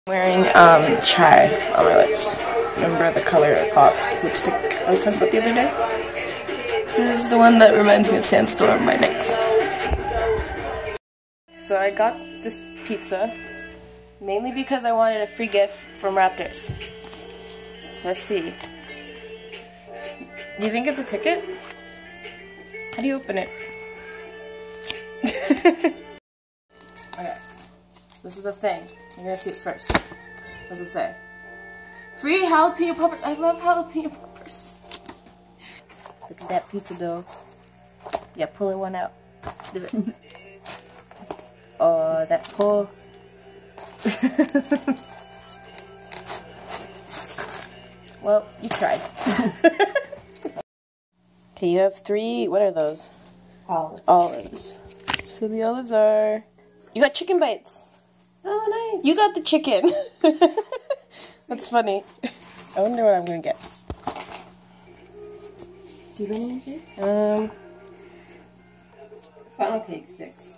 Wearing chai on my lips. Remember the color pop lipstick I was talking about the other day? This is the one that reminds me of Sandstorm, my next. So I got this pizza mainly because I wanted a free gift from Raptors. Let's see. Do you think it's a ticket? How do you open it? Okay. This is the thing. You're gonna see it first. What does it say? Free jalapeno poppers. I love jalapeno poppers. Look at that pizza dough. Yeah, pulling one out. Do it. Oh, that pull. Well, you tried. Okay, you have 3. What are those? Olives. Olives. So the olives are. You got chicken bites. Oh, nice. You got the chicken. That's funny. I wonder what I'm gonna get. Do you want anything? Funnel cake sticks.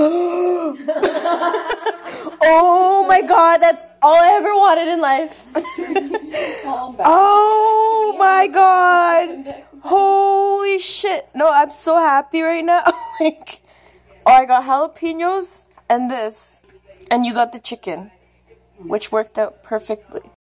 Oh my god, that's all I ever wanted in life. Oh my god. Holy shit. No, I'm so happy right now. Like, oh, I got jalapenos and this. And you got the chicken, which worked out perfectly.